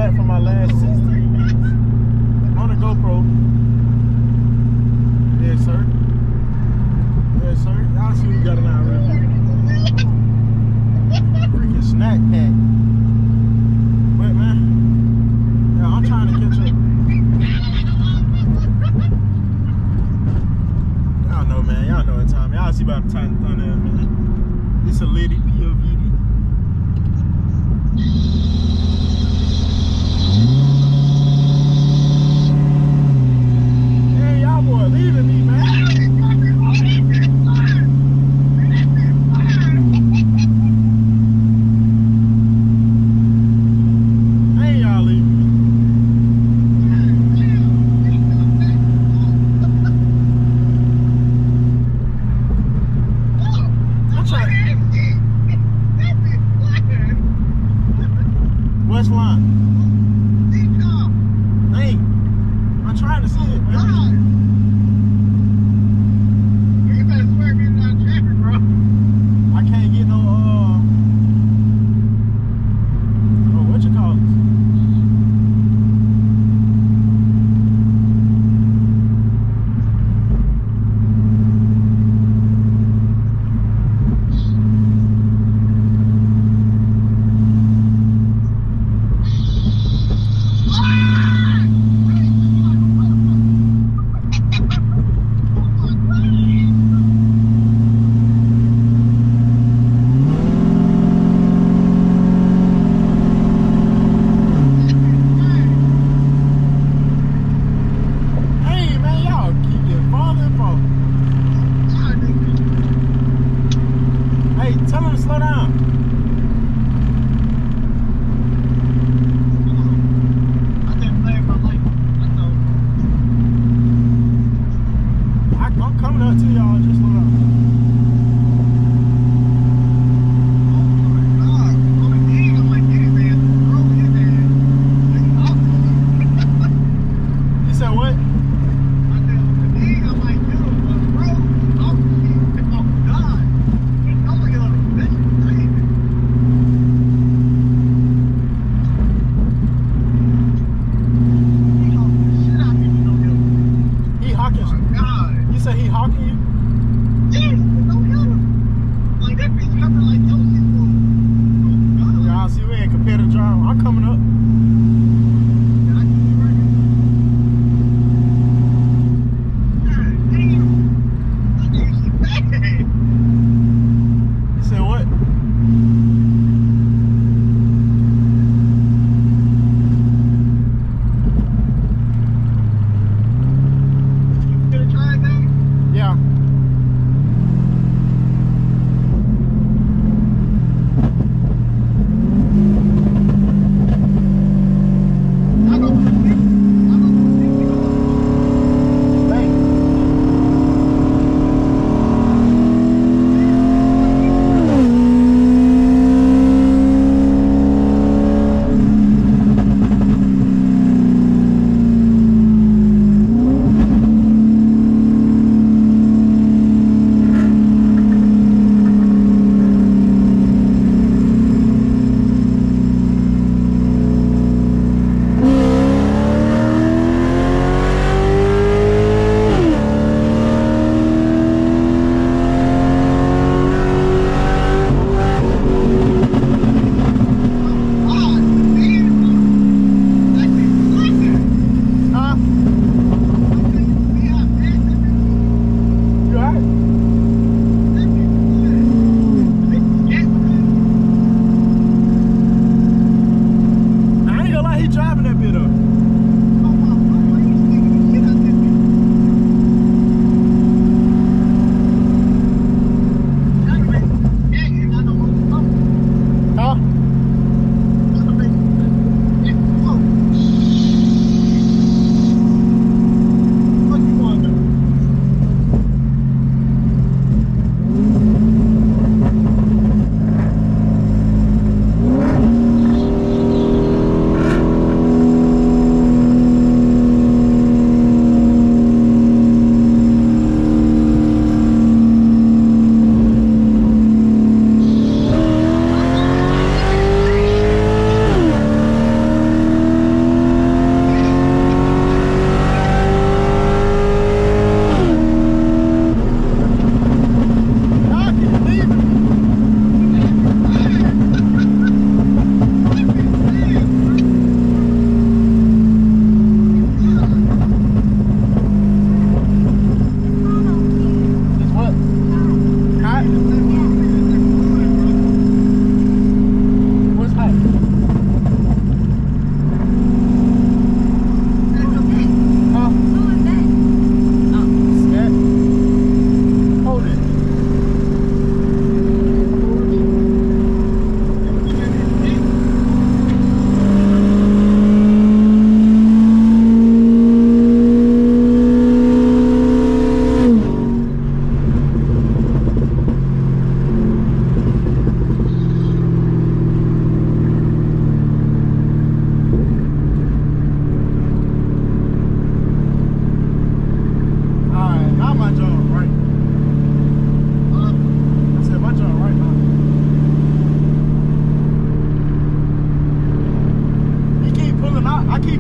back from my last 16 minutes on the GoPro. Yes, sir. Yes, sir. Y'all see we got an hour review. Freaking snack pack. Wait, man. Yeah, I'm trying to catch up. Y'all know, man. Y'all know what time. Y'all see about the time on there, man. It's a Liddy POVD.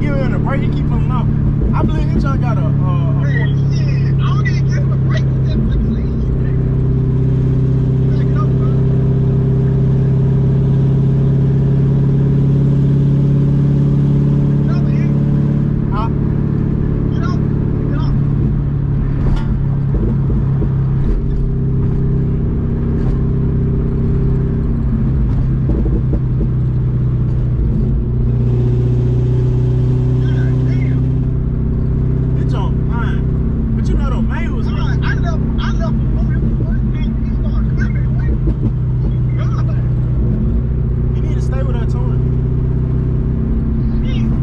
give him a break, he keep pulling off. I believe his son got a Man, shit. I don't even give him a break. Just please. Back it up, bro. Get over here. huh? Get up. Get up. God damn. It's on fine. But you know the man was I left before him. And he started clipping. God. he need to stay with that tour. Shit.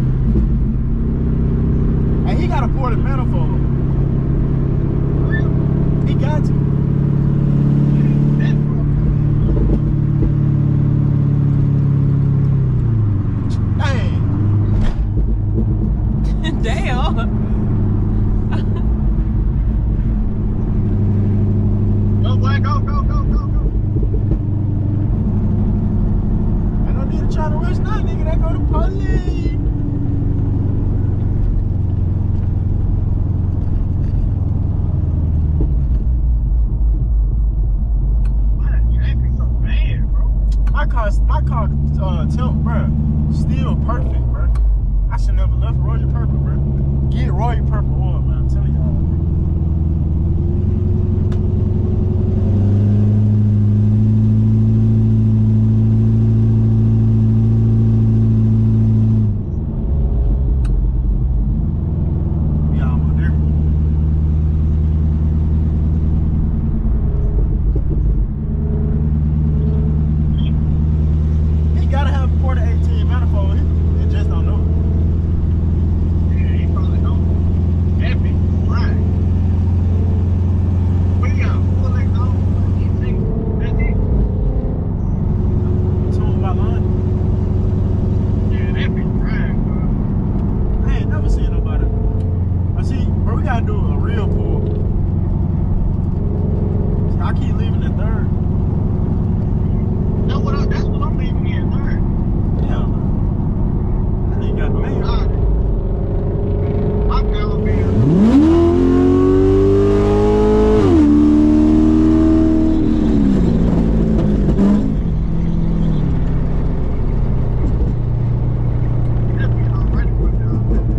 And he got a ported manifold. He got to. That's rough. Dang. Damn. Go, boy, go. I don't need to try to rush now, nigga. That go to police. Why you acting so bad, bro? My car temp, bro, still perfect, bro. I should never left Royal Purple, bro. Get Royal Purple oil, man. I'm telling y'all. We almost there. He gotta have a ported 18 manifold. He just don't know it. Yeah, he probably don't. Epic, right. We got full legs on. That's it. Tune by line. Yeah, epic, right, bro. I ain't never seen nobody. I see, bro, we gotta do a real pull. See, I keep leaving at third. That's what I'm leaving here, third. Damn. I think got mail. God. My power bill. Epic already put down.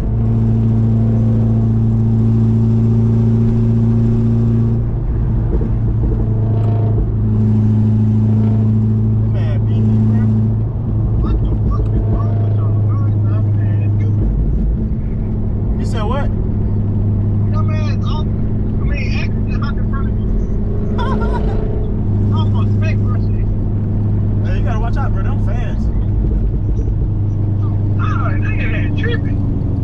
Man, beat me, bro. What the fuck is wrong with y'all? Man, You said what? dumbass, accident out in front of me. Almost spec rushing. Hey, you gotta watch out, bro. Them fast. Oh, nigga had tripping.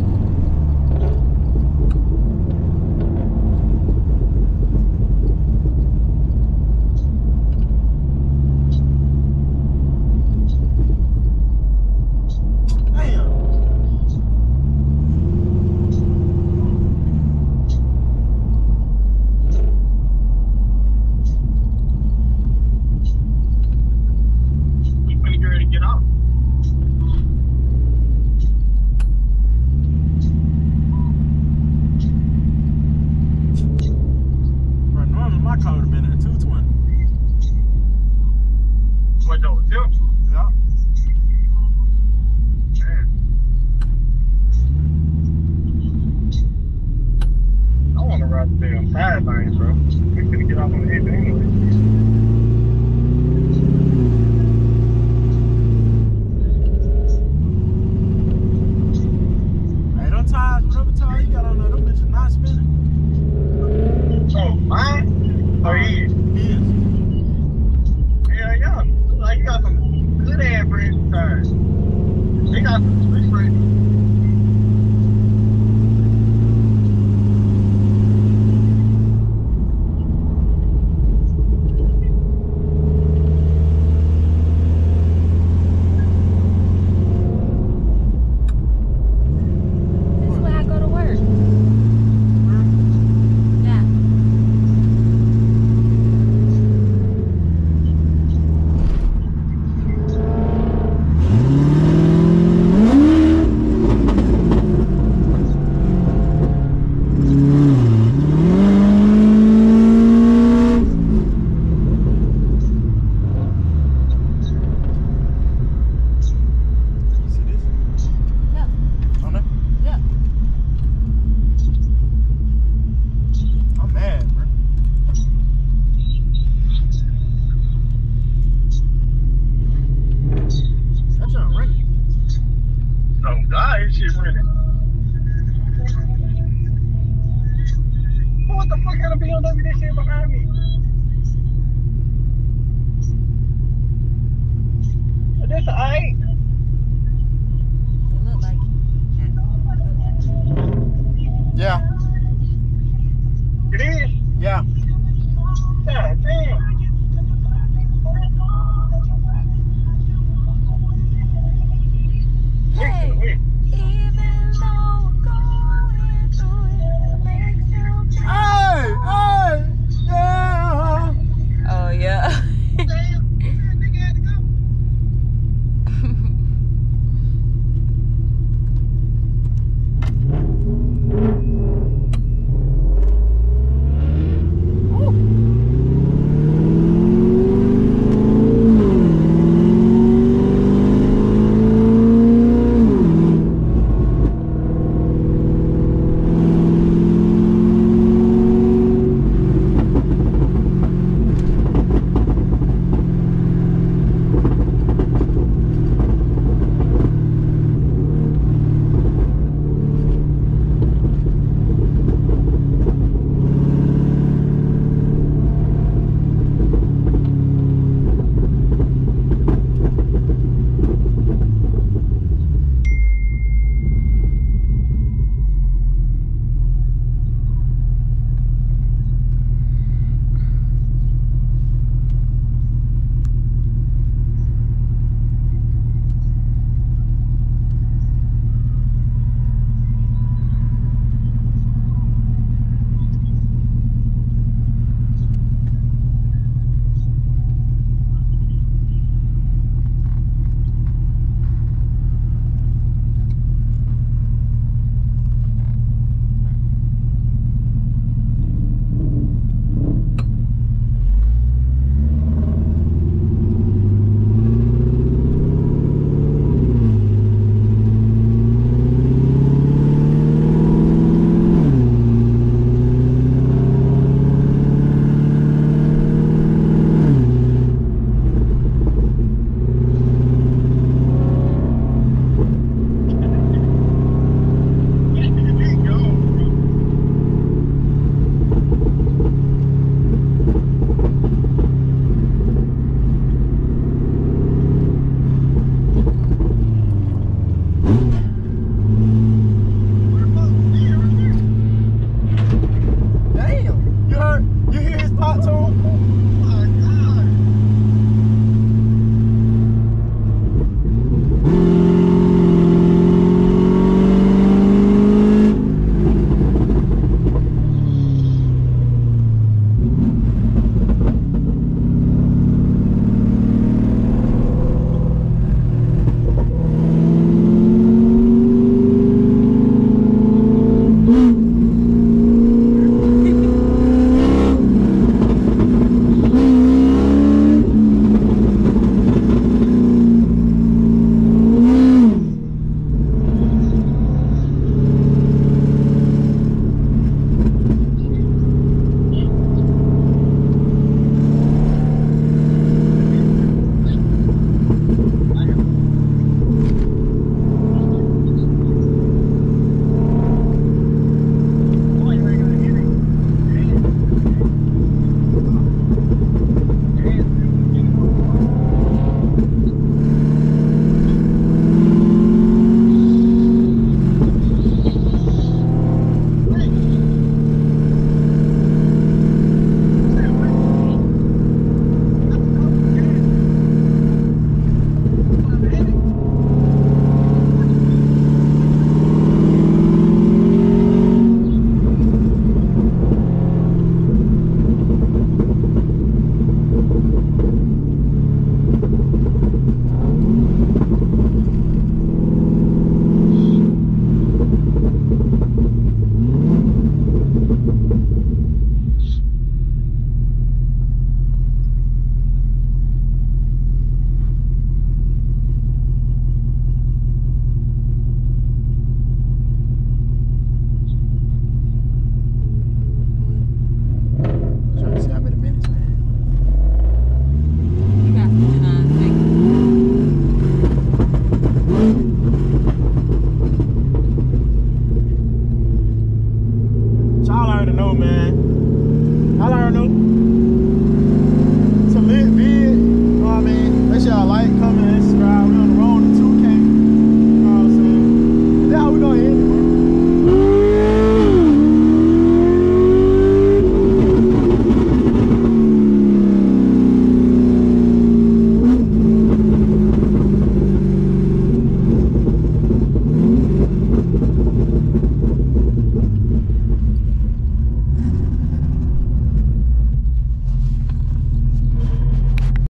Damn. We finna get ready to get off. Bro, normally my car would have been at 220. What though? Tilt? Yeah. Man. I wanna ride the damn side lane, bro. We finna get off on the edge anyway. Hey, them tires, whatever tire you got on there, them bitches not spinning. Oh, mine? Oh, yeah. He is. Yeah. Like, you got some good ass minute. What the fuck kind of BMW this shit behind me?